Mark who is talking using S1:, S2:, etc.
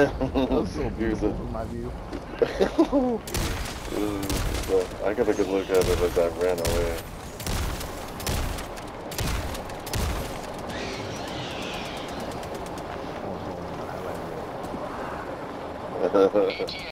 S1: That was so
S2: He was a,
S1: beautiful from my view.
S2: I got a good look at it as I ran away.
S1: I want to go on the highlight reel.